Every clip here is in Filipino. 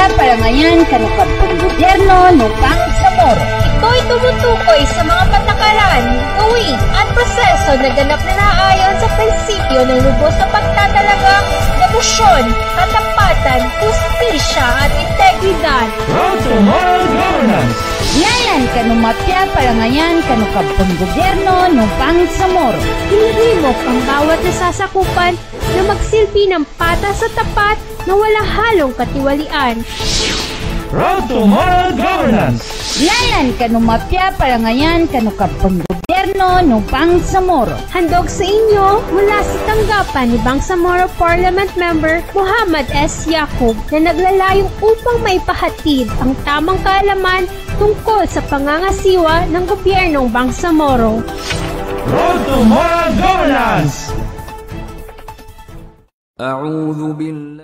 mapya para ngayon kanukabong gobyerno ng Bangsamoro. Ito'y tumutukoy sa mga patakaran, gawin at proseso na ganap na naayon sa prinsipyo ng lubos na pagtatalaga, debosyon, katapatan, hustisya at integridad. Road to Moral Governance. Yayan kanumapya para ngayon kanukabong gobyerno ng Bangsamoro. Hinihimok ang bawat nasasakupan na magsilbi ng patas sa tapat na walang halong katiwalian. Road to Moral Governance. Yayan kanumapya para ngayon kanukabong gobyerno ng Bangsamoro. Handog sa inyo mula sa tanggapan ni Bangsamoro Parliament Member Muhammad S. Yacub na naglalayong upang maipahatid ang tamang kaalaman tungkol sa pangangasiwa ng gobyernong Bangsamoro. Road to Moral Governance. أعوذ بالله.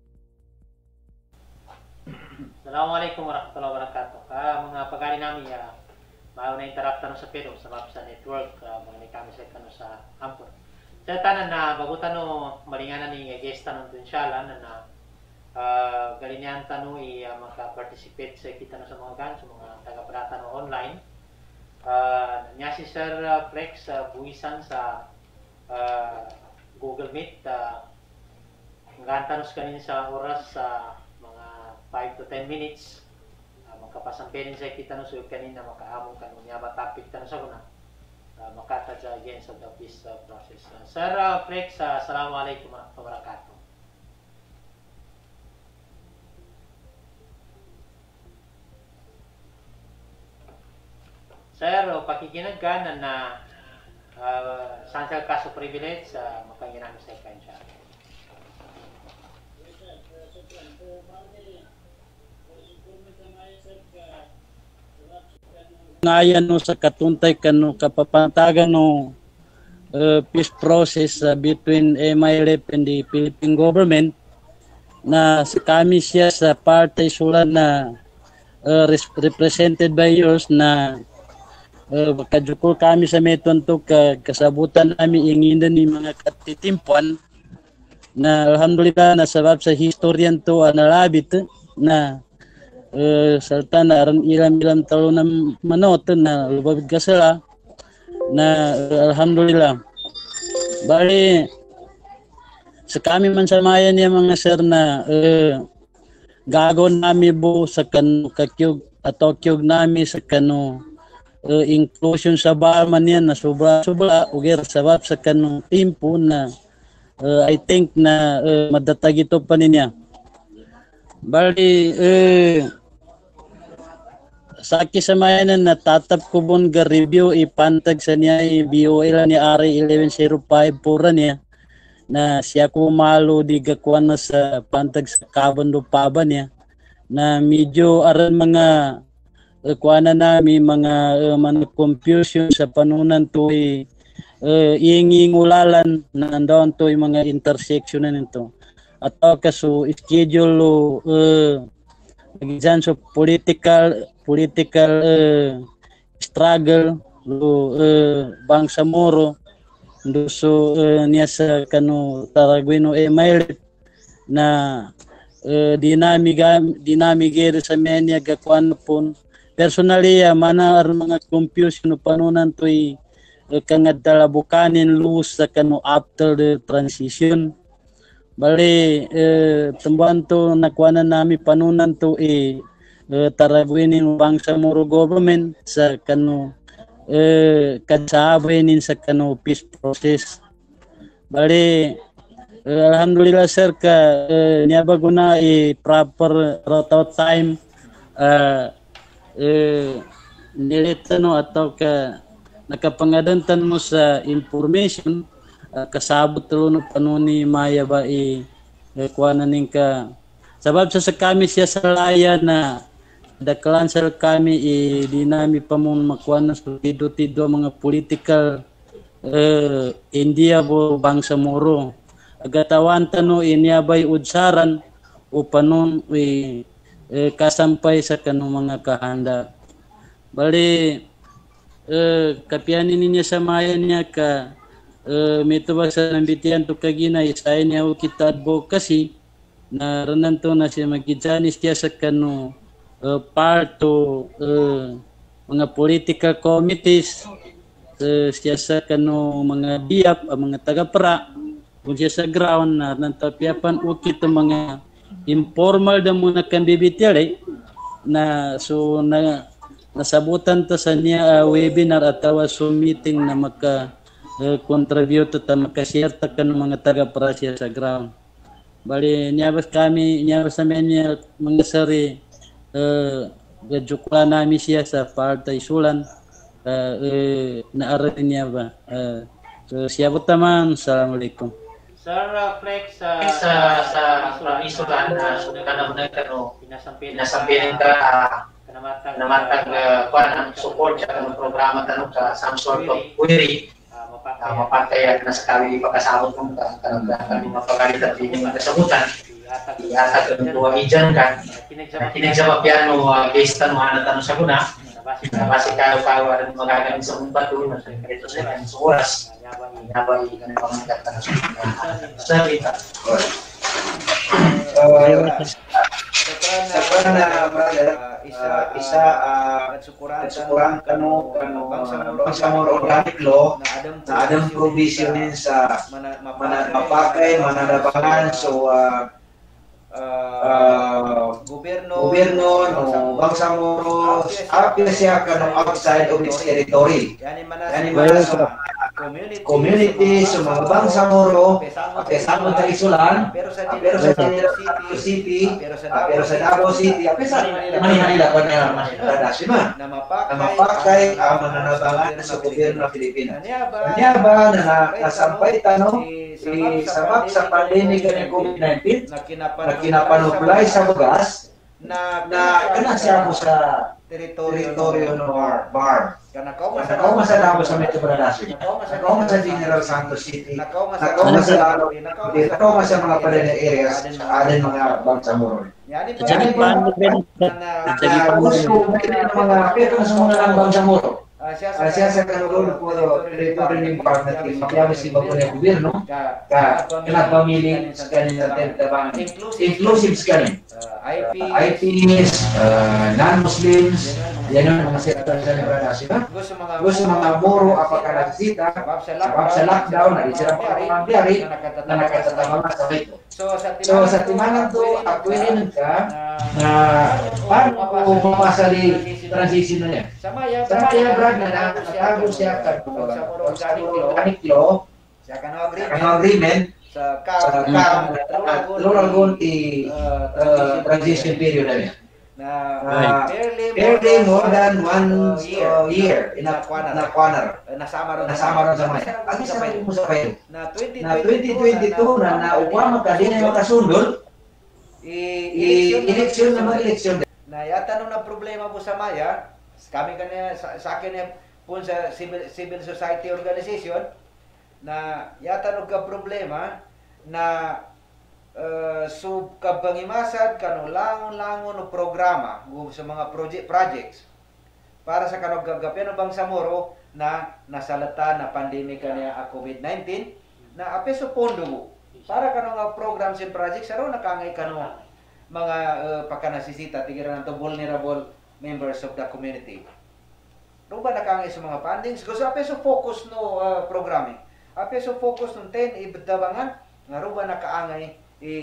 Assalamualaikum warahmatullahi wabarakatuh. Mga pagani namin maaw na interrupt sa Pero sa sa network mga kami sa sa ampon. Sa tanan na bago tano malinganan ni guest tanon inshallah na galinyan tano maka-participate sa kita sa mga gan sa mga taga-parata no online. Nya si Sir Flex buwisan sa Google Meet ngantanos kanin sa oras sa mga 5 to 10 minutes makapasampirin sa kita no so kanina makaamong kanunya ba topic tanong sa kuna makatadya again sa the peace process. Sir Flex, assalamualaikum warahmatullahi wabarakatuh. Sir, pakikinagkanan na sansal kaso privilege makanginami sa kansya. Ngayon no sa katuntay kano kapapantagan no peace process between MILF and the Philippine government na si kami siya sa party sulan na represented by yours na kadukol kami sa meton to kasabutan namin inginan ni mga katitimpuan na alhamdulillah na sabab sa historian to analabit na salta na aran ilam talo na manot na lubabid kasala na alhamdulillah bali sa kami man sa mayan niya mga sir na gagon nami bo sa kanu kakyog atau kyog nami sa kanu inclusion sa barman yan na sobra uger sabab sa kanu timpo na I think na madatag ito pa niya bali sa kisamayanan na tatap ko bon ga review ipantag sa niya BOL ni Ari 1105 pura niya na siya ko malo di gakuan na sa pantag sa kabando paba niya na medyo aran mga kuana nami mga confusion sa panunan to iingulalan na nandoon to yung mga intersection na nito atau kaso schedule exam so political struggle Bangsamoro so niya sa kanu Taraguino email na dinamigero sa menya gakuan pon personally mana ar mga confusion no panunan toy kangad dalabukanin lose sa kanu after the transition bali tambuan to nakuanan nami panunan to Taraguinin Bangsamoro government sa kanu kasabainin sa kanu peace process bali alhamdulillah sir ka niya bago na proper route time nilitano atau ka nakapangadantan mo sa information kasabot talo no panuni maya ba kuananin ka sabab sa kami siya sa laya na daklan sa kami di nami pa mong makuan na tido mga political India bo Bangsamoro agatawan tano inyabay udsaran o panon kasampay sa kanong mga kahanda bali kapianin niya sa mayan niya may tuwa sa nambitian to kagina isayin niya kita advocacy na rananto na siya magijanis siya sa kano part to mga political committees siya sa kano mga biyap mga taga-pra kung siya sa ground na nantapiapan ukit mga informal da muna kan bibitire na so na nasabutan ta sa niya webinar atau so meeting na maka contribute ta maka-share ta kan mga taga-pra siya sa ground. Bali nyabas sa menya mga sari gajukla namin siya sa partay sulan naaral niya ba. So siya po taman. Assalamualaikum. Sir Flex sa isulan kanang pinasampinan ka namatag kuan support sa kanang programa tanong sa some sort of query mapatay na sa kami pagkasabot ng kanang mapagalitan din yung kasabutan iyata kung tuwagijan ka kinagsawa piano based on mga natanong sa guna base kayo rin magagamit sa umbat doon sa ito sa oras nabay ka na pangagatan sa salita sa na brother isa nagsukuran kano bangsamoro organic law na adang provision sa manapakay mananabangan so gobyerno no bangsamoro apil siya kanong outside of its territory yani sa community so mga bangsamoro apesano sa isulan pero sa city pero sa Davao City apesano Manila pa na masidadasima na mapakay ang mananabangan sa gobyerno ng Pilipinas niya ba na nasampay tanong sabab sa pandemic ng COVID-19 na kinapanuplay sa bugas na kana siya mo sa teritoryo ng bar Nakaw masalawo sa Metro Manila. Nakaw sa General Santos City. Nakaw sa mga palengke areas sa alin mga bangsamoro. Jadi paano rin mga pero sa mga lang bangsamoro. Siya sa kanulong po territory ng partner team makiawas si bago ng gobyerno pinagpamili sa kanila tabang inclusive sa kanila IPs, non-Muslims yan ang mga sektor sa liberasyon gusto mga muro apakala sita sabab sa lockdown na isirang pangambiyari na nakatatama sa ito so sa timanang to akwinin ka na paano ko mamasali transition na yan sa kaya brad na nakatago siya organic law siya kanong agreement sa rural gunti transition period na yan fairly more than 1 year na nasama ron sa maya ang isa mo sa kayo na 2022 na naupama ka din yung makasundol eleksyon na mga eleksyon na yata nung na problema po sa maya kami kanya sa akin po sa civil society organization na yata nung ka problema na kabanghimasad kanong langon no programa sa mga projects para sa kanong gagapyan ng Bangsamoro na nasalata na pandemic kanya COVID-19 na apeso pondo mo para kanong programs and projects aron nakangay kanong mga pagkanasisita tigiran to vulnerable members of the community. Nung ba nakangay sa mga fundings gusto apeso focus no programming apeso focus no 10 ibdabangan nga ruba nakaangay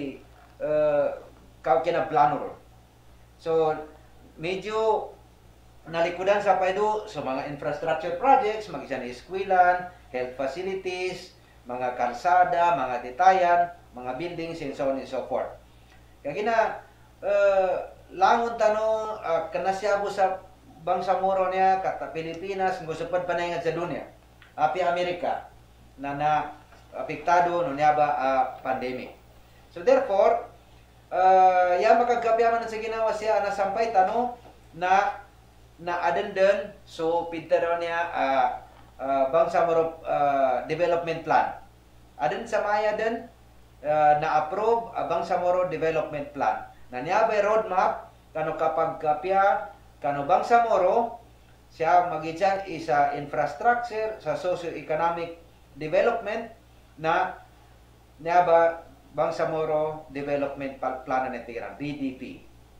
kinaplano ron. So, medyo nalikudan sa paido sa mga infrastructure projects, mag-isa na eskwilan, health facilities, mga kalsada, mga detayan, mga buildings, and so on and so forth. Kaya langon tanong, kanasyabo sa Bangsamoro niya, kata Pilipinas, gusto pa panayingat sa dunia, api Amerika, na apektado no niya ba pandemic. So therefore, ya makagapyaman sa ginawa siya na sampay tano na adendan so pinta niya Bangsamoro Development Plan. Aden sa maya din na approve Bangsamoro Development Plan. Na niya ba roadmap kano kapag kapya kano Bangsamoro siya magityan isa infrastructure sa socio-economic development na niya ba Bangsamoro Development Plano Netiran, BDP.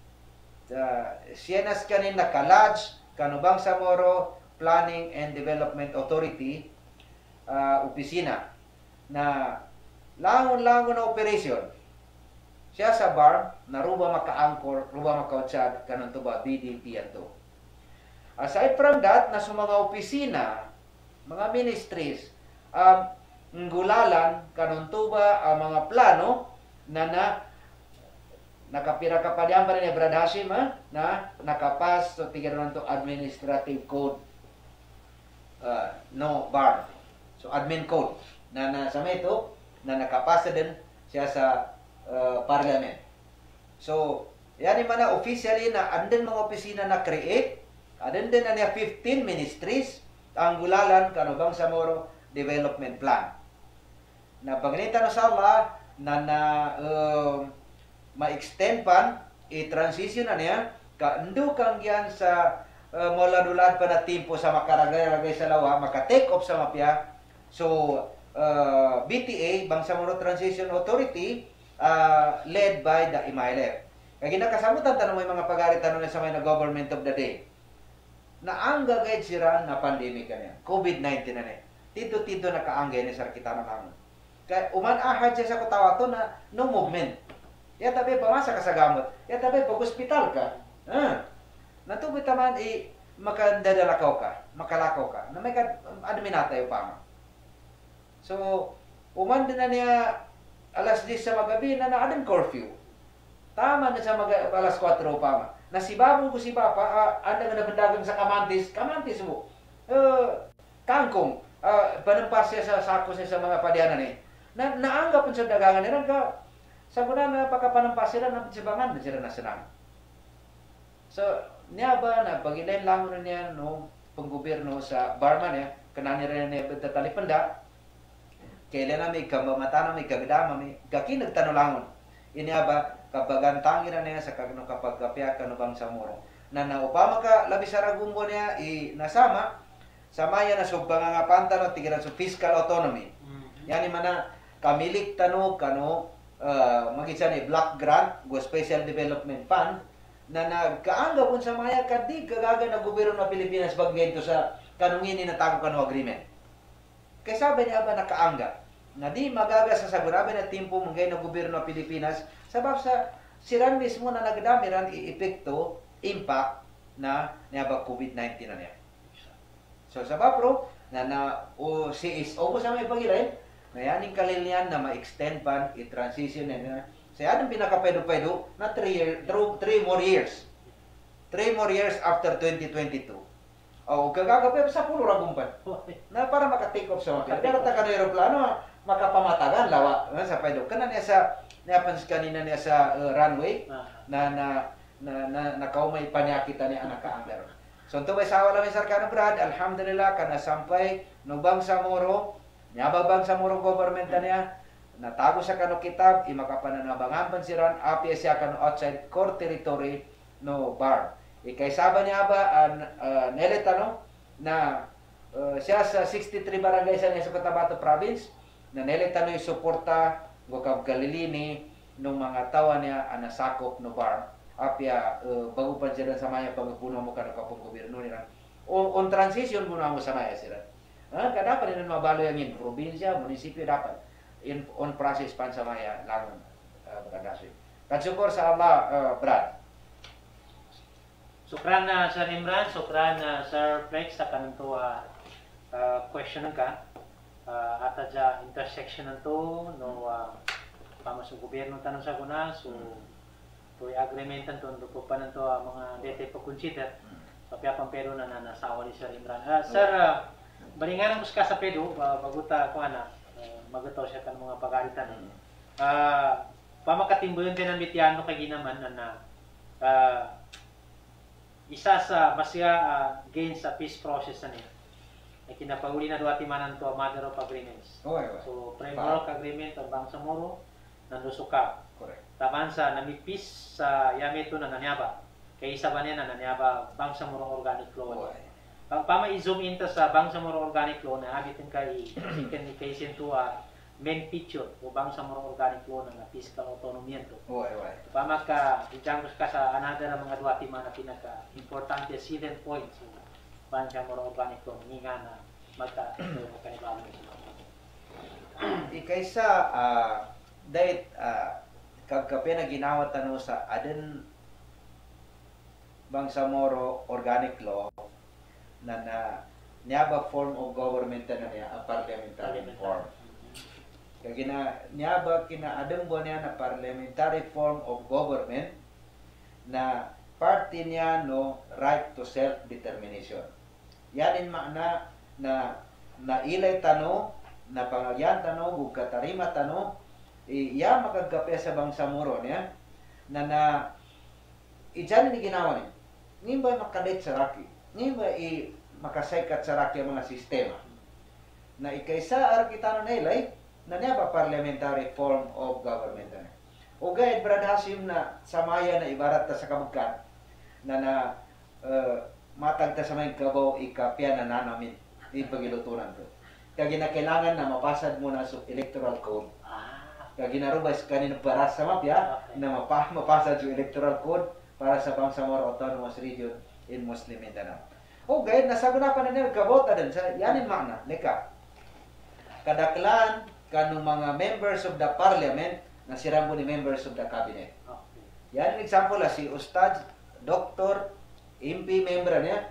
Sienas kanin nakalodge kanu Bangsamoro Planning and Development Authority opisina na langon-langon na operasyon. Siya sa bar na ruba maka-angkor, ruba maka-utsad kanang tuba BDP ato. Aside from that, na sa mga opisina, mga ministries, ngulalan kanang tuba ang mga plano na nakapira ka pa diyan pa rin Brad Hashim na nakapas so tignan to administrative code no bar. So admin code na sa ito na nakapasa din siya sa parliament. So, yan yung mga officially na andin mga opisina na create, andin din na niya 15 ministries, ang gulalan kanu Bangsamoro Development Plan. Na panginita na sala na ma-extend pan, i-transition na niya, kaando kang yan sa mula-dulad pa na timpo sa makaragay-ragay sa lawa, maka-take off sa mapya. So, BTA, Bangsamoro Transition Authority, led by the MILF. Kaya ginakasamutan tanong may mga pagaritan na sa may na government of the day. Na ang gagayad sira na pandemic na yan. COVID-19 na yan. Tito-tito nakaanggay ni Sir Kitano lang. Kaya uman-ahad siya sa kutawa to na no movement. Ya tabi pamasa ka sa gamot. Ya tabi pag-hospital ka. Natubit naman makadadalakaw ka. Makalakaw ka. Na may adminata yung pama. So, uman din na niya alas 10 sa magabi na naadang curfew. Tama na sa alas 4 pa. Nasibabu ko si Papa, anda nga nabandagan sa kamantis mo. Kangkong, panampas siya sa sako siya sa mga padyanan eh. Naanggap sa dagangan nila ka. Sa muna na pagkapanampas sila, napansibangan na sila na sinang. So, niya ba na pagilain lang na niya no, panggobyerno sa barman niya, kanani rin niya tatalipanda, kailan na may kamamata na may kagdama may kakinag tanulangon. Ini ba kabagantangin na niya sa kagno kapag kapya kanu Bangsamoro. Na naupama ka labi sa ragumbo niya nasama samaya na sub pangangapanta no tigiran sa fiscal autonomy. Yani mana kamilik tanu kanu magisa ni block grant go special development fund na nagkaanga pun samaya kadi kagaga na gobyerno ng Pilipinas bagay ito sa kanungini na tago kanu agreement. Kaya sabi niya ba nakaanga na di magaga sa sagurabe na timpo mungay ng gobyerno ng Pilipinas sabab sa siran mismo na nagdamiran i-epekto impact na niya ba COVID-19 na niya. So sabab bro na CSO mo sa may pagilain na yaning kalilian na ma-extend pan i-transition na sa anong pinaka-pedo-pedo na 3 more years. 3 more years after 2022. O gagagapay sa pulo ragumpan. Na para maka-take off sa mga. Pero ta kanang eroplano makapamatagan lawa sa pedo. Kana niya sa napans kanina niya sa runway na nakaumay panyakita niya anak ka-anger. So ito ba sa wala may sarkano Brad, alhamdulillah kana sampay no Bangsamoro, nyaba Bangsamoro government niya natago sa kano kitab imakapananabangan pansiran api siya kano outside core territory no bar. Ikaysaba niya ba neletano na siya sa 63 barangay sa niya sa Cotabato province na neletano yung suporta Gokab Galilini nung mga tawa niya anasakop no bar apya bago pa sila sa maya pagpuno mo ka kapong gobyerno nila on transition muna mo sa maya sila kada pa rin mabalo yung probinsya, munisipyo dapat on process pan sa maya lang beragasi. Katsukor sa Allah Brad. Sukran na Sir Imran, sukran na Sir Flex sa kanto question ka at sa intersection nito no pamasong gobyerno tanong sa kuna so to agreementan to ko pa nanto mga dete pa consider papya pampero na nasawa ni Sir Imran. Sir balingan ko sa pedo baguta ko ana magataw siya kan mga pagalitan. Pamakatimbo yun din ang mitiano kay ginaman na isa sa masya gain sa peace process na niya ay kinapahuli na duwati manan to mother of agreements. So framework agreement ang Bangsamoro nandusuka. Correct. Taman sa namipis sa yameto na nanyaba. Kay isa ba niya na nanyaba Bangsamoro organic law. Pag pama i-zoom in ta sa Bangsamoro organic law na agitin kay kay sintua main feature o bangsamoro organic law ng fiscal autonomy to. Oy. Pamaka dijangkos ka sa another mga dua tima na pinaka importante 7 points so bangsamoro organic law nga na magka kanibalo sila. Ikaysa dahil kagkape na ginawa tanong sa aden Bangsamoro organic law na niya ba form of government na niya a parliamentary form. Kaya niya ba kinaadang bo niya na parliamentary form of government na parte niya no right to self-determination. Yan in makna na nailay tano, na pangagyan tano, bukatarima tano, iya makagape sa Bangsamoro niya na iyan ni ginawa niya. Ngayon ba makadate sa raki? Ngayon ba makasaykat sa raki ang mga sistema? Na ikaysa arkitano na ilay, na niya ba parliamentary form of government na? O gayad bradhasim na samaya na ibarat ta sa kabugkan, na matagta sa may kabaw ikapya na nanamin, ipagilutunan to. Kaya ginakailangan na mapasad mo na sa electoral code. Kaya ginarubas kanina para sa mapya, na mapasad sa electoral code, para sa Bangsamoro Autonomous Region in Muslim Mindanao. O gayud nasagunapan na niya kabota din sa yanin makna leka. Kadaklan kanong mga members of the parliament na sirambo ni members of the cabinet. Yan example la si Ustad Dr. MP member niya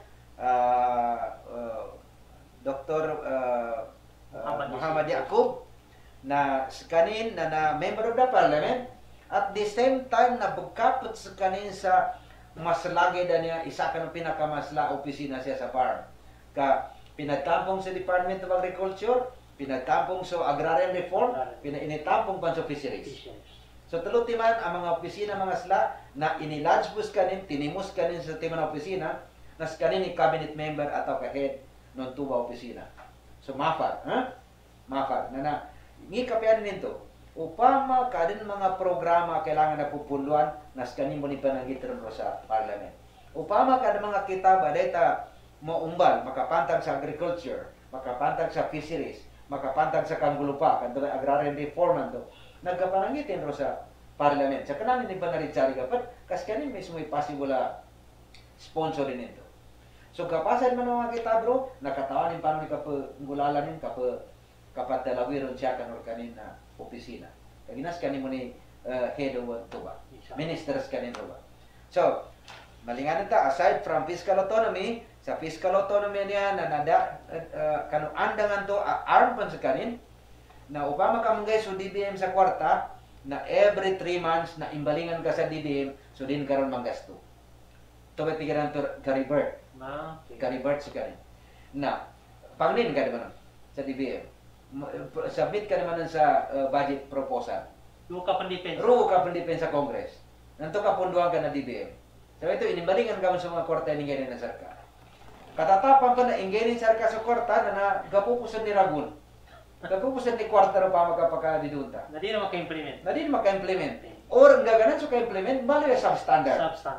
Dr. Muhammad Yaqub na kanin na member of the parliament. At the same time, nabugkapot sa kanin sa maslagi na niya, isa ka ng pinakamasla opisina siya sa farm. Pinagtampong sa Department of Agriculture, pinagtampong sa Agrarian Reform, pinagtampong pa sa Fisheries. So, tulutiman ang mga opisina, mga sla, na inilodgebus kanin, tinimos kanin sa tema ng opisina, na sa kanin ni cabinet member atau ka-head ng tuba opisina. So, mafar. Mafar. Ngi kapianin nito, upama kadin mga programa kailangan na pupunduan nas kanin mo ni panangitron sa parliament. Upama kadin mga kitaba data mo umbal makapantag sa agriculture, makapantag sa fisheries, makapantag sa kanggulupa, kanto agrarian reform nanto. Nagkapanangitin ro sa parliament. Sa kanan ni panaritsari kapat kas kanin mismo possible sponsor din ito. So kapasan man mga kitabro nakatawanin pa ni kapanggulalanin kapat dalawiron siya kanor kanin na opisina. Kaginas kanin mo ni head of tuba. Ministers kanin tuba. So, malinganan ta, aside from fiscal autonomy, sa fiscal autonomy niya na kanu andangan to arm pan sa kanin, na upama ka mong guys so DBM sa kwarta, na every 3 months na imbalingan ka sa DBM, so din karon manggasto. Ito ba tigiran to ka-revert? Ka-revert sa kanin. Na, pangnin ka naman sa DBM. Submit ka naman sa budget proposal. Ruo ka pandipen sa Congress. Nanto ka punduan ka na DBM. So ito, inimbalingan ka sa mga kwarta ni ganyan na sarka. Katatapan pa na ingganin sarka sa kwarta na gapupusan ni Ragun. Gapupusan ni kwarta ro pa magkapakadidunta. Na di na maka-implement. Or ang gaganan sa ka-implement, bali substandard.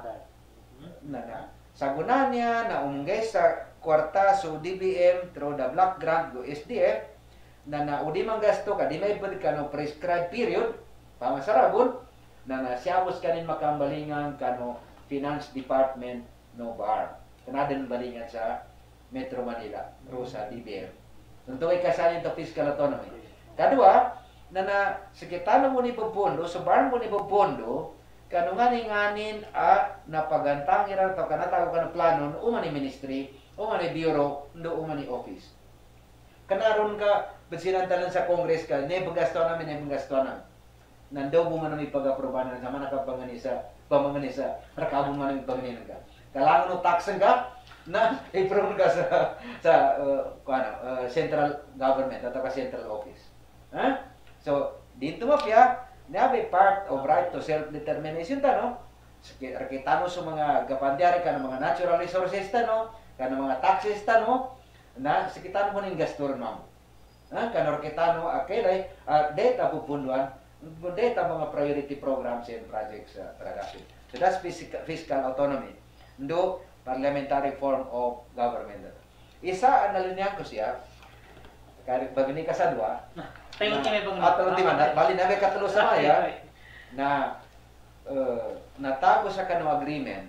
Sagunan niya na umunggay sa kwarta so DBM through the block grant go SDF na udi mang gasto ka, di may pwede ka no prescribed period, pamasarabon, na nasyabos kanin makambalingan ka no Finance Department no bar. Kanadin balingan sa Metro Manila, sa DBM. Nuntukoy kasalin to fiscal autonomy. Kadua, na sekitano mo ni pupundo, so bar mo ni pupundo, kanunganin-nganin napagantang ira to kanatago ka no plano, umani ministry, umani bureau, umani office. Kanaron ka, sinantalan sa Congress ka, nebugasto namin. Nandaw mo man namin pag-aprobahan na sama nakapangani sa rakabong man namin panganinan ka. Kailangan mo taxan ka, na i-prone ka sa central government at central office. So, dito mapya, nabi part of right to self-determination no? Kita mo sa mga gapandyari ka ng mga natural resources no? Ka ng mga taxes no? Na sekitar mo ning gastur mo. Kanor kita no akilay data pupunduan, data mga priority programs and projects production. So that's fiscal autonomy. Ndo parliamentary form of government. Isa ang nalinyang ko siya, bagani ka sa dua, Tayo ultima bang At ultima, bali na may katulo sa maya na natago sa kanong agreement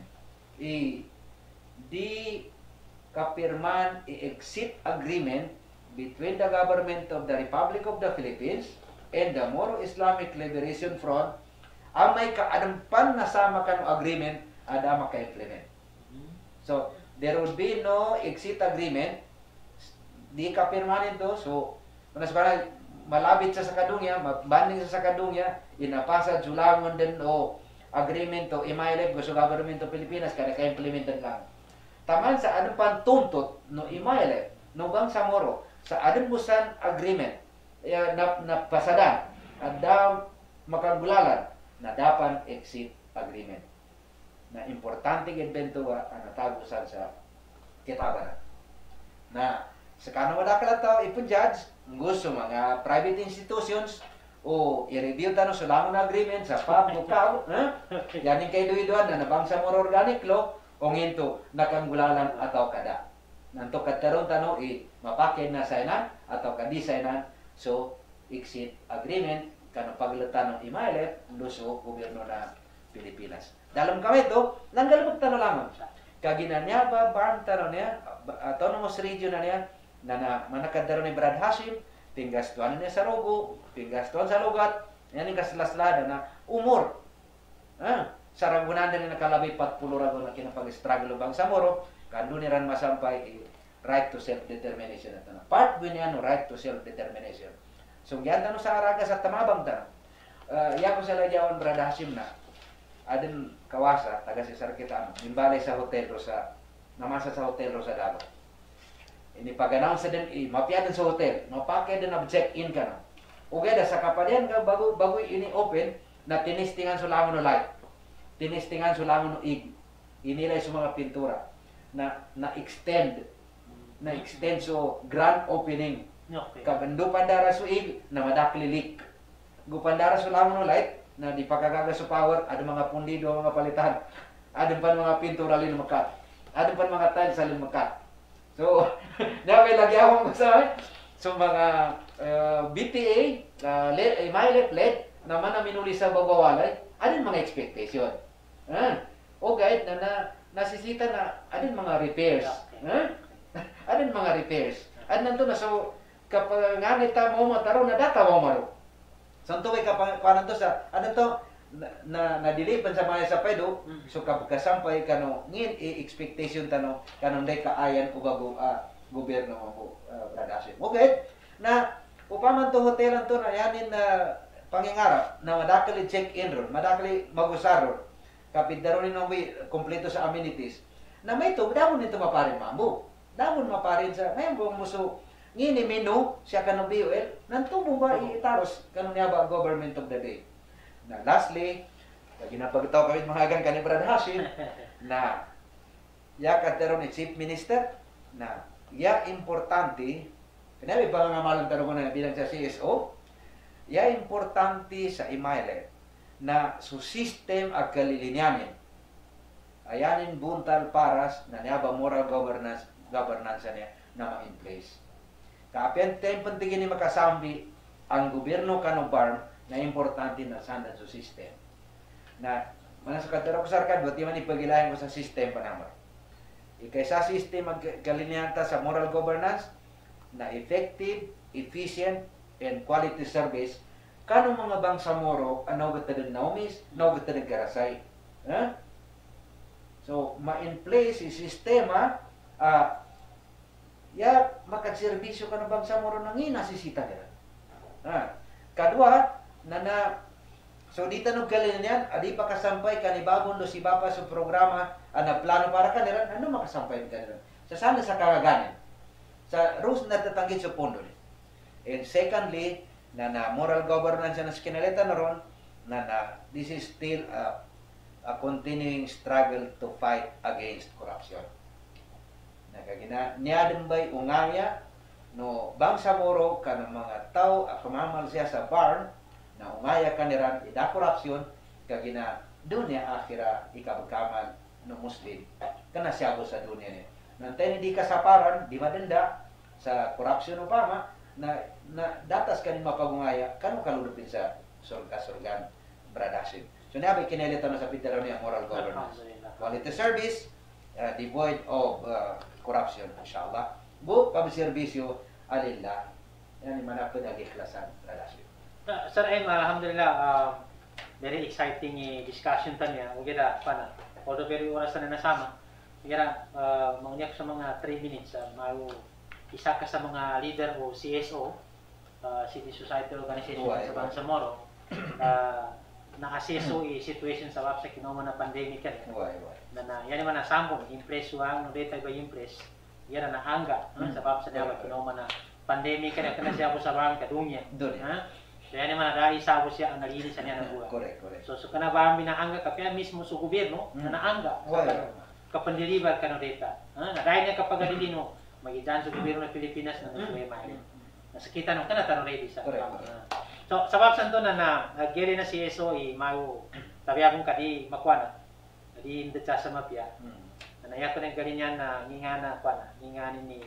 di kapirman i-exit agreement between the government of the Republic of the Philippines and the Moro Islamic Liberation Front ang may kaadampan na sama kanong agreement ada maka-implement. So, there would be no exit agreement. Di kapirmanin to. So, manasbara malabit sa sakadungya, banding sa sakadungya, inapasa julangon din o agreement to imailep gusto government of Pilipinas kada ka-implemented lang. Taman sa anong pantuntot no imailep no Bangsa Moro sa adun busan agreement na pasadan ada makagulalan na dapan exit agreement na importante gidbento ang natagusan sa kitabaran na sa kanang madakal tawo ipo-judge gusto mga private institutions o i-review tanong sa langon na agreement sa bukaw yanin kay duiduan na Bangsa Moro Organic Law o nginto nakanggulalan ataw kada nanto kataron tanong mapakid na saynan ataw kadi saynan so exit agreement kanang paglutan ng imailep luso gobyerno na Pilipinas. Dalam kami ito, nanggalabot tanong lamang. Kaginanya ba, barn tanong niya, autonomous region na niya, na manakadaro ni Brad Hashim, pinggastuan niya sa Rogo, pinggastuan sa Lugat, yan yung kaslaslada na umor. Sa ragunan na nakalabay 40 rago na kinapag-struggle Bangsa Moro, kando ni ran masampay right to self-determination. Part mo niya no right to self-determination. So, yan tanong sa Araga sa Tamabang tanong. Iya ko sa lagyawan Brad Hashim na adin kawasa, taga si Sarkitano, imbalay sa hotel Rosa, namasa sa hotel Rosa Davao. Ini pag-announce din, mapya din sa hotel, mapakya din na check-in ka na. Ugeda, sa kapalian ka, bago ini open, na tinistingan sa langon no light. Tinistingan sa langon no ig. Inilay sa mga pintura. Na-extend so grand opening. Okay. Kabando pandara so ig, na madaklilik. Gupandara sa langon no light, na di pagkagaga sa power, ada mga pundido, mga palitan. Ada pa mga pintura lin makat. Ada pa mga tiles sa lin makat. So, namin lagi akong masabi. So, mga BTA, MILF LED, naman na minuli sa bagawalay, adin mga expectation. O kahit nasisita na, adin mga repairs. Adin mga repairs. At nanto na, so, kapag nga nita mo mataro, nadata mo maro. So, ito may kapanan to sa, ano to, nadilipan sa mga sa pedo, so kapag kasampay kano, ngin expectation tano, kanong day kaayan o bago gobyerno mo, Bradasin. Okay, na upaman to hotelan to na yanin na pangingarap, na madakali check-in ron, madakali mag-usar ron, kapit daron nino may kompleto sa amenities, na may to, damon nito maparin mambo. Damon maparin sa, ngayon kung muso, ngini menu, siya kanong BOL, nantubo ba itaros, kanong niya ba government of the day. Na lastly, ginapagtaw kami mga agang kani Brad Hashim na kateron ni Chief Minister na importante kinabi ba nga malang tanong na bilang sa CSO importante sa imaile na su system ag kalilinyanin ayanin buntal paras na niya ba moral governance niya na ma-in place. Kapian tempo tingin ni makasambi ang gobyerno kanong barm na importante na sandan sa system. Na, sa katero ko sarkad, buti man ipagilayan ko sa system pa naman. Sa system magkalinianta sa moral governance na effective, efficient, and quality service kanong mga Bangsa Moro ano gata din naumis, ano gata din karasay. So, ma-in place yung sistema makagserbisyo kanong Bangsa Moro nang inasisita nila. Kadua, so dito nung kalin yan, adi pa kasampay kanibagong do si Bapa sa programa na plano para kanila, ano makasampay kanila? Sa sana sa kagaganin. Sa rules na tatanggit sa pondo. And secondly, na moral governance na skinaleta na ron, this is still a continuing struggle to fight against corruption. Niya din ba'y ungaya, no Bangsa Moro kanang mga tao akamamal siya sa barn na umaya kaniran ida korupsyon kagina dunya akhira ikabagkaman no Muslim kana siya sa dunya niya nantay hindi kasaparan di madenda sa korupsyon upama na datas kanin mapagungaya kanu kaludupin sa surga-surgan bradasin. So nabi kinelita no sa pitero niya moral governance. Quality service, devoid of corruption, inshallah. Bu pagserbisyo alillah. Yan yung manapod ang ikhlasan bradasin. Sir Aim, alhamdulillah, very exciting discussion tanya. Kaya pana, although very oras na nasama, kaya maunyak sa mga 3 minutes, isa ka sa mga leader o CSO, Civil Society Organization sa Bangsamoro, na-assess situation sa wap sa kinoma na pandemic yan. Yan naman na sambong, impress wang, no data ba impress, yan na naangga, sa wap sa dapat kinoma na pandemic yan, kana siya po sa barang kadungya. Kaya naman na isa po siya ang nalilisan niya ng buhay. Correct. So kana ba minaangga ka, kaya mismo sa gobyerno, na naangga, kapandeliver ka no data. Na dahil niya kapag adilino, magitan sa gobyerno ng Pilipinas na nasuwi mahalin. Nasakita nung kanata no ready sa So, sa babsan to na nag-geri na CSO, mayo, tabi akong kadi makwana. Kadi hindi sa mapya. Nanaya ko ng galinyan na nginga na kwana, nginganin ni,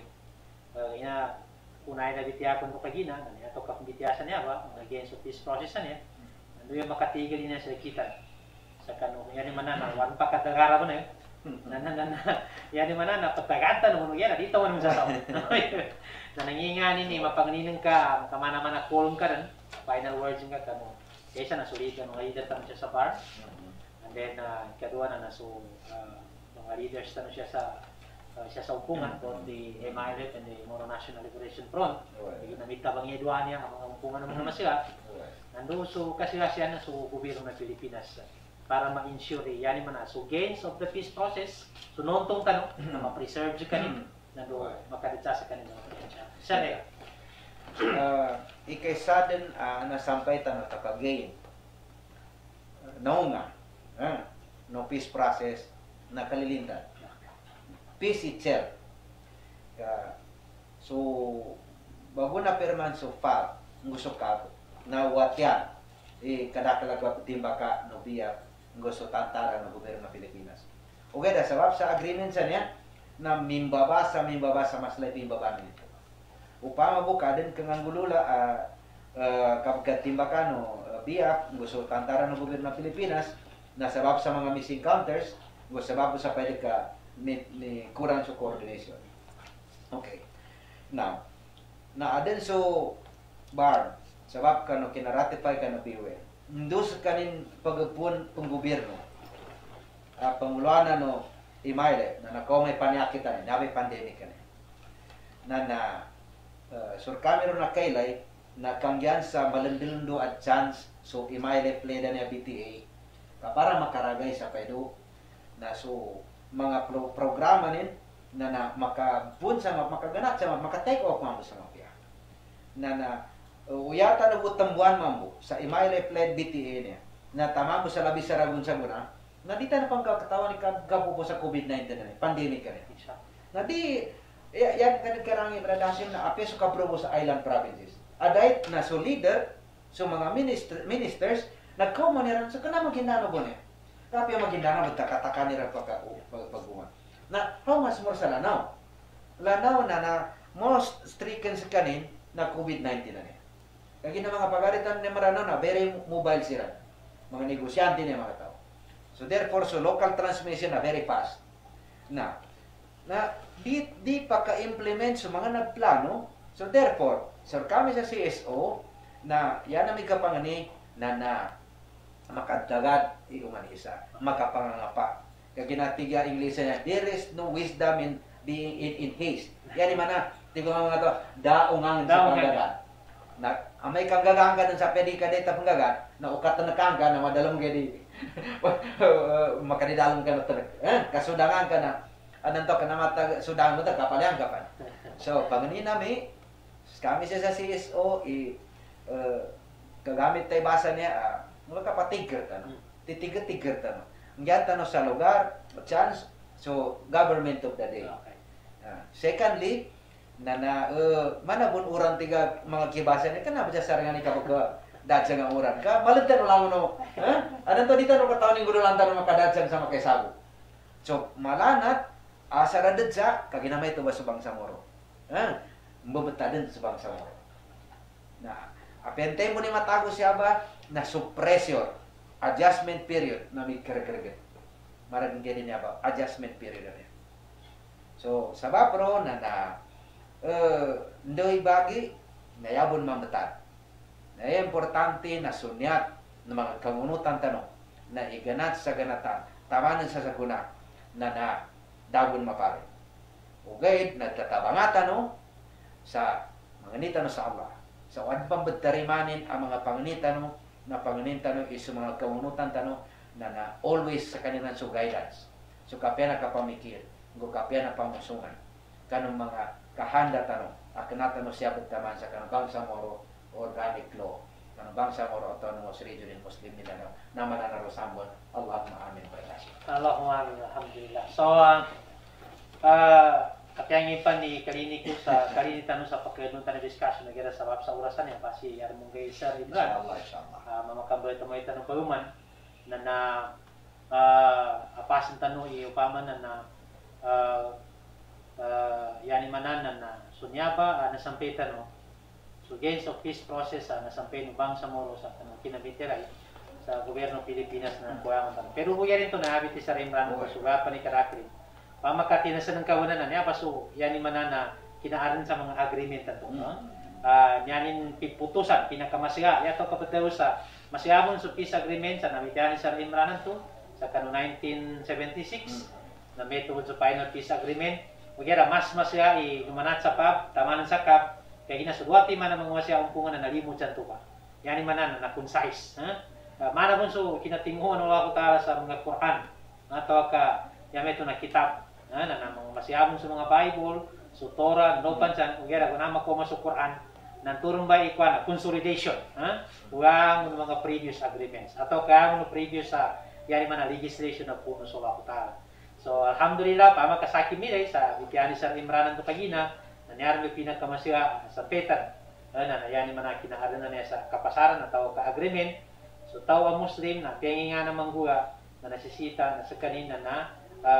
unay na bitiyakon ko kagina, nanaya to kapong bitiyasan niya ba, against of this process niya, ano yung makatigil niya sa kitan. Sa kanong, yan yung manana, wan pa katagara mo na yun. Yan yung manana, patagatan mo yan, dito mo naman sa tao. Na nanginganin ni, mapangninang ka, kamana-mana kulong ka rin, final words yung ka mo. Kaysa nasulit ka, mga leader tanong siya sa bar. And then, kadua na naso, mga leaders tanong siya sa upungan, both the MILF and the Moro National Liberation Front. Namita bang iduan niya, ang mga upungan naman naman sila. Nandun, so kasi siya na sa gobyerno ng Pilipinas para ma-ensure yan naman na. So, gains of the peace process, so noon tong tanong, na ma-preserve siya kanin, nandun, makaditsa sa kanin. Siya ikaysa din nasampay tanong takagayin. Naunga, no peace process na kalilintan. Peace itself. So, bago na perman so far, gusto ka na watyan, kadakalagwa timba ka no biya gusto tantara ng gobyerno ng Pilipinas. Okay, sabab sa agreement sa niya na mimbaba sa mas labi mimbaba nito. Upama buka din kang anggulula kapag timba ka no biya gusto tantara ng gobyerno ng Pilipinas na sabab sa mga missing counters, gusto sabab sa pwede ka ni kurang sa coordination. Okay. Now, na adin so bar, sabab ka no kinaratify ka no PUL. Ndus kanin pagpun penggobyerno. Panguluan no imayle na nakaw may panyakitan, nabi pandemic kan. Na sur kamero na kaylay na kangyan sa malandilundo at chance so imayle pleda niya BTA para makaragay sa pedo na so mga programa nin na makabun sa makaganat sa maka-take off mambo sa mapya. Na uyata na butambuan mambo sa imayle pled BTA niya na tamamo sa labis sa ragun sa guna na di tayo pangkakatawan ni kapo po sa COVID-19 na pandemic ka rin. Na di yan kanagkarang ibradasyon na apeso kaprobo sa island provinces. Adait na so leader so mga ministers nagkaumaniran sa kanang maginano po niya. Tapi ang magindana magtakataka nila pagpungan. Na how much more sa lanaw? Lanaw na most stricken sa kanin na COVID-19 na niya. Kaya na mga pagaritan ni Marano na very mobile sila. Mga negosyante niya mga tao. So therefore, so local transmission na very fast. Na di pa ka-implement sa mga nagplano. So therefore, so kami sa CSO na yan ang may kapangani na makadagad iumanisa, makapangangapa. Kaya ginatiga English niya, there is no wisdom in being in haste. Yan naman na, tingnan mga to, daungang sa panggagan. Na amay kanggagan ka dun sa pedika dito panggagan, na ukat na nakangga na madalong gadi. Makadidalong ka na kasudangan ka na. Anong to, kanamata sudangan mo ta kapaliang kapan. So, pangani nami, kami siya sa CSO, kagamit tayo basa niya, mga kapatigar tanong. Titigar-tigar tanong. Ngayon tanong sa lugar, chance, so government of the day. Secondly, manabun uran tiga mga kibasa niya, kanapa siya sarangan ni kapag dadsang ang uran ka, malantan lang no. Anong to dito no kataon yung gudulantan ng makadadsang sa makaisago. So, malanat, asaradad siya, kaginamay ito ba sa Bangsamoro? Mbabata din sa Bangsamoro. Na apente mo ni matago siya ba na suppressor adjustment period na may kerkerget. Maraming ganyan niya ba adjustment period na. So sa bapro na ndoy bagi nayabon mamatan. Na importante na sunyat ng mga kamunutan tanong na iganat sa ganatan tamanan sa sakuna na dagon mapare. Ugay nagtatabangatan no sa manganitan no sa Allah. Sa wad pambetarimanin ang mga panganitan no na panganitan no isu mga kamunutan tanong na always sa kanilang so guidance. So kapya na kapamikir, go kapya na pamusungan. Kanong mga kahanda tanong akanatan no siya betaman sa kanang bangsa moro organic law. Kanang bangsa moro autonomous region in Muslim Mindanao na mananaro sambon. Allahumma amin pa ilashi. Allahumma amin, alhamdulillah. So, kapyangin pa ni Kalini ko sa Kalini tanong sa pagkailan na discussion na gira sa orasan niya kasi armong gay sa Ibran. Inshallah. Mamakambay ito may tanong paluman na apasan tanong iupaman na yani manan na sunyaba nasampay tanong so gains of peace process nasampay ng bangsa moro sa kinabitiray sa gobyerno Pilipinas na kuwangan tanong. Pero huya rin ito na habit sa Imran ko sugapan ni Karakri. Pamakatinasan ng kawanan niya paso yani manan na kinaaran sa mga agreement ito. Nyanin piputusan pinakamasiga yato kapatid sa masiyamon sa peace agreement sa namitian sa Imran to sa kano 1976 na may tungkol sa final peace agreement. Magyara mas masya lumanat sa PAB, tamanan sa CAP, kaya ginasudwati man ang mga masya umpungan na nalimod dyan ito ba. Yani manan na concise. Mana pun so kinatinguhan ng Allah Ta'ala sa mga Quran. Atau ka yame ito na kitab. Na mga masyamon sa mga Bible, so Torah, Nopan dyan, magyara kung nama ko sa Quran, nanturong ba ikwan, consolidation. Huwag ng mga previous agreements. Atau kaya ng previous yani mana legislation na puno sa Allah Ta'ala. So, alhamdulillah, pamakasaki miray sa Bitiani sa Imranan to Pagina, nangyari may pinagkamasya sa petan. Nayani man na kinaaran na niya sa kapasaran na tao ka-agreement. So, tao ang Muslim na piyangi nga naman guha na nasisita na sa kanina na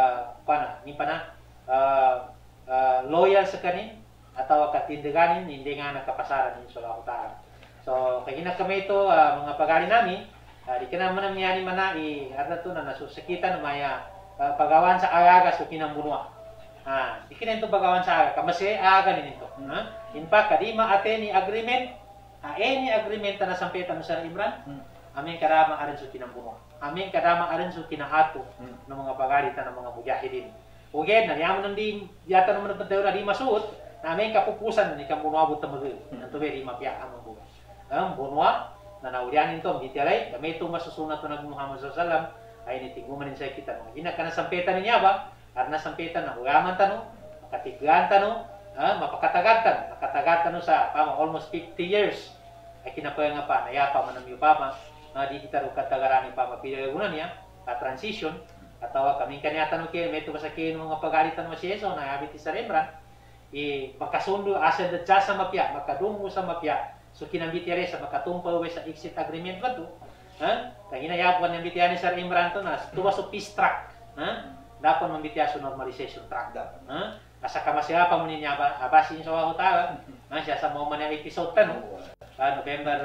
loyal sa kanin at tao katindiganin, hindi nga nakapasaran yung sula ko tahan. So, kagina kami ito, mga pag-ari namin, di ka naman ang niyani man na i-arna to na nasusakitan na maya pagawan sa agaga so kinambunuan. Ikin ito pagawan sa agaga, kasi aga din ito. In fact, kadima ate ni agreement, any agreement na nasampitan sa Imran, amin karama arin so kinambunuan. Amin karama arin so kinahato ng mga pagarita ng mga mujahidin. Uged, nariyaman din, yata naman nagpatayo na di masuot, na amin kapupusan ni kambunuan abot na magil. Nanto may rimapya ang mga bunwa, na naulianin ito, hindi tiyaray, kami ito masusunat na ng Muhammad SAW, ay nitiguman din sa kita. Hina ka nasampitan niya ba? Ar nasampitan na huyaman tanong, makatigaan tanong, mapakatagatan. Makatagatan sa almost 50 years. Ay kinapaya nga pa, nayapa man ang yupama, di kita rin katagaran pa mapiligagunan niya, transition, at tawa kaming kanya tanong kayo, may tuba sa kayo ng mga pagalitan mo si Yeso, na habit sa Rembran, makasundo asa da sa mapya, makadungo sa mapya, so kinambitire sa makatumpaw sa exit agreement ba to? Kaya hinayapan ng bitiyan ni Sir Imran to na tuwa sa peace track. Dapat mambitiya sa normalization track. Asa kamasyapan mo niya ba? Abasin sa ako tawa. Siya sa moment ng episode tan. November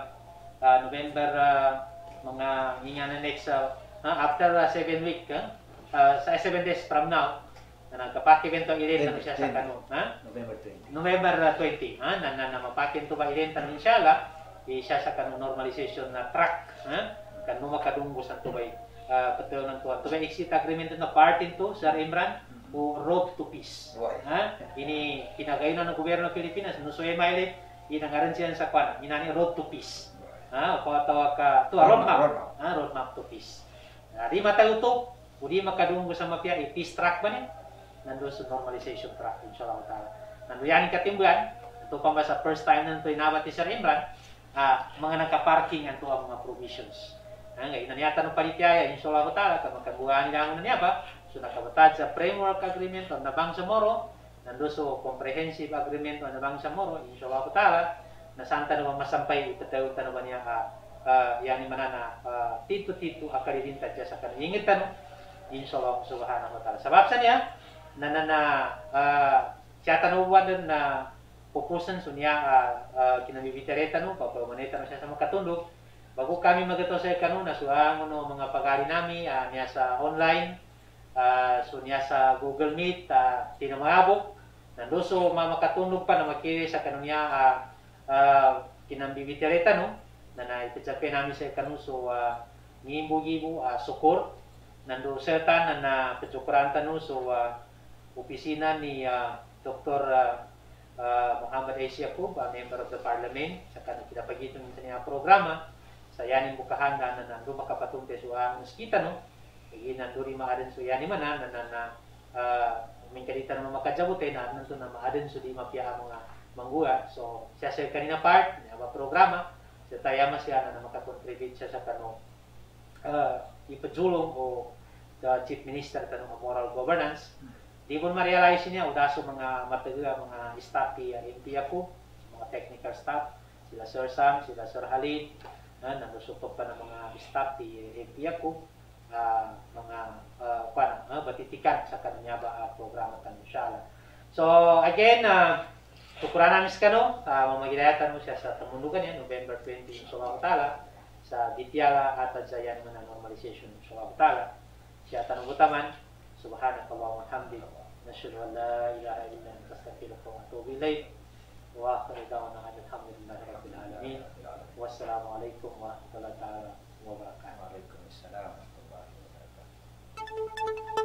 mga nga na next after 7 week sa 7 days from now na nagkapakivento ilin na siya sa kano. November 20. Na mapakin to ba ilin tan inshallah. Siya sa kanong normalization na track kan makadunggo sa tubay patuloy ng tuwan. Tubay exit agreement na part into Sir Imran o road to peace. Ini kinagayon ng gobyerno ng Pilipinas no so maile inangaran siya sa kwan inani road to peace. Patawa ka to roadmap to peace. Di matayuto udi makadunggo sa mapya peace track ba ni nandoon sa normalization track inshallah taala. Nandoon yan katimbuan ito pa ba sa first time nang inabot ni Sir Imran mga nagka-parking ang tuwa mga provisions. Ngayon, naniyata ng palitiyaya, inshallah ta'ala, kapag nila ang niya ba, so nakabatad sa framework agreement o Nabang Samoro, nando so comprehensive agreement o Nabang Samoro, inshallah ta'ala, na saan tanong masampay, itatayo tanong niya, yani manana, tito-tito, akalilinta dyan sa kaningit tanong, inshallah subhanahu wa ta'ala. Sabab sa niya, siya tanong na pupusan so niya kinabibitereta no papamanita no siya sa makatundog bago kami magato sa kanuna so ang mga pag-ari nami niya sa online so niya sa Google Meet tinamabok nando so makatundog pa na makiri sa kanunya kinabibitereta no na naipitsape namin sa kanu so ngimbo-gibo sukor nando sertan na petsukuran tanu so opisina ni Dr. Muhammad S. Yaqub, Member of the Parliament, sa kanang kinapagitong sa niya programa, sa yanin bukahan na nando makapatunte so ang muskita no, kaya nando rin maaden so yanin man na may kalita naman makadyabutin na nando na maaden so di mapia mga mangguha. So siya sa kanina part, niya programa, sa tayama siya na makakontribute siya sa kanong ipajulong o the Chief Minister kanong moral governance. Di mo ma-realize niya, udaso mga mataga, mga staff ni MP ako, mga technical staff, sila Sir Sam, sila Sir Halid, nagusupot pa ng mga staff ni MP ako, mga batitikan sa kanya ba programa tanong siya. So again, tukuran namin sa kano, mamagilatan mo siya sa tamundugan yan, November 20 sa Wabutala, sa Bitiala at sa yan mga normalization sa Wabutala. Siya tanong utaman, Subhanakallahumma wa hamdik, nashhadu an la ilaha illa anta astaghfiruka wa atubu ilayk. Wa akhiru da'wana alhamdulillahi rabbil alamin. Wassalamu alaikum warahmatullahi wabarakatuh. Waalaikumsalam warahmatullahi wabarakatuh.